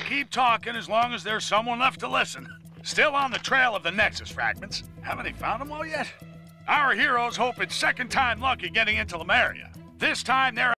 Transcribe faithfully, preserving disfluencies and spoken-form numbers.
keep talking as long as there's someone left to listen. Still on the trail of the Nexus fragments. Haven't they found them all yet? Our heroes hope it's second time lucky getting into Lemuria. This time they're